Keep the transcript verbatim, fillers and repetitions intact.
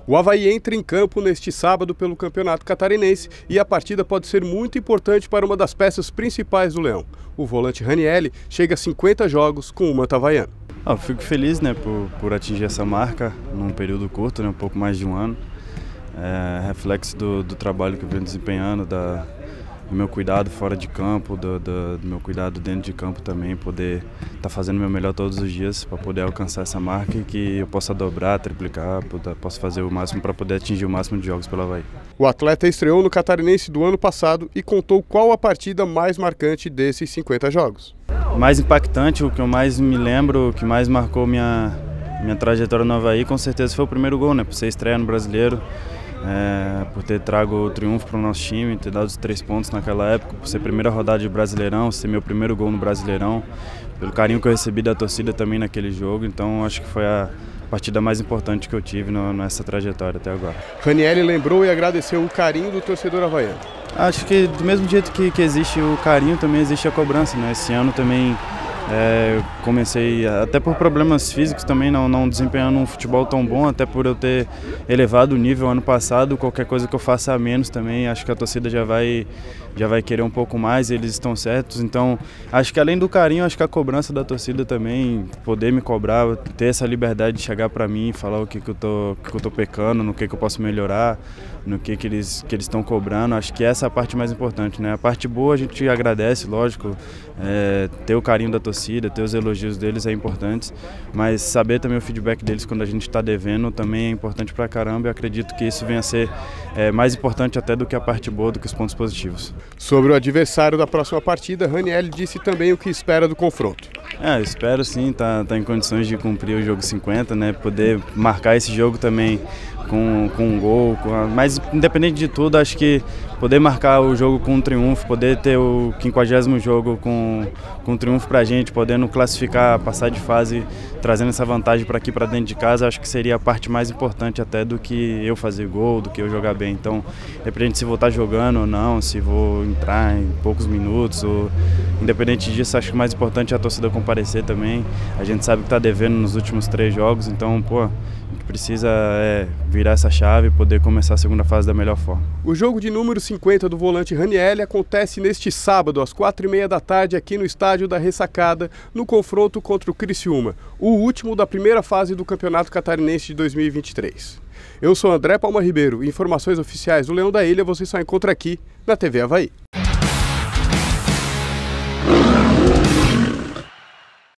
O Avaí entra em campo neste sábado pelo Campeonato Catarinense e a partida pode ser muito importante para uma das peças principais do Leão. O volante Ranieri chega a cinquenta jogos com o manto havaiano. Ah, eu fico feliz, né, por, por atingir essa marca num período curto, né, um pouco mais de um ano. É reflexo do, do trabalho que eu venho desempenhando, da, do meu cuidado fora de campo, do, do, do meu cuidado dentro de campo também, poder estar tá fazendo o meu melhor todos os dias para poder alcançar essa marca e que eu possa dobrar, triplicar, possa fazer o máximo para poder atingir o máximo de jogos pelo Avaí. O atleta estreou no Catarinense do ano passado e contou qual a partida mais marcante desses cinquenta jogos. Mais impactante, o que eu mais me lembro, o que mais marcou minha, minha trajetória no Avaí, com certeza foi o primeiro gol, né? Por ser estreia no Brasileiro, é, por ter trago o triunfo para o nosso time, ter dado os três pontos naquela época, por ser a primeira rodada de Brasileirão, ser meu primeiro gol no Brasileirão, pelo carinho que eu recebi da torcida também naquele jogo, então acho que foi a partida mais importante que eu tive no, nessa trajetória até agora. Ranieri lembrou e agradeceu o carinho do torcedor havaiano. Acho que do mesmo jeito que, que existe o carinho, também existe a cobrança, né? Esse ano também é, comecei, até por problemas físicos também, não, não desempenhando um futebol tão bom, até por eu ter elevado o nível ano passado, qualquer coisa que eu faça a menos também, acho que a torcida já vai, já vai querer um pouco mais, eles estão certos, então acho que além do carinho, acho que a cobrança da torcida também, poder me cobrar, ter essa liberdade de chegar para mim e falar o que, que eu tô, que eu tô pecando, no que, que eu posso melhorar, no que, que eles que eles estão cobrando, acho que essa é a parte mais importante, né? A parte boa a gente agradece, lógico, é, ter o carinho da torcida, ter os elogios deles é importante, mas saber também o feedback deles quando a gente está devendo também é importante pra caramba, e acredito que isso venha a ser é, mais importante até do que a parte boa, do que os pontos positivos. Sobre o adversário da próxima partida, Ranieri disse também o que espera do confronto. É, espero sim, tá, tá em condições de cumprir o jogo cinquenta, né, poder marcar esse jogo também com, com um gol, com a, mas independente de tudo, acho que poder marcar o jogo com um triunfo, poder ter o quinquagésimo jogo com, com um triunfo pra gente, podendo classificar, passar de fase, trazendo essa vantagem para aqui, para dentro de casa, acho que seria a parte mais importante até do que eu fazer gol, do que eu jogar bem. Então, independente se vou estar jogando ou não, se vou entrar em poucos minutos, ou independente disso, acho que o mais importante é a torcida comparecer também. A gente sabe que está devendo nos últimos três jogos, então, pô, a gente precisa é, virar essa chave e poder começar a segunda fase da melhor forma. O jogo de número cinquenta do volante Ranieri acontece neste sábado, às quatro e meia da tarde, aqui no estádio da Ressacada, no confronto contra o Criciúma, o último da primeira fase do Campeonato Catarinense de dois mil e vinte e três. Eu sou André Palma Ribeiro e informações oficiais do Leão da Ilha você só encontra aqui na T V Avaí.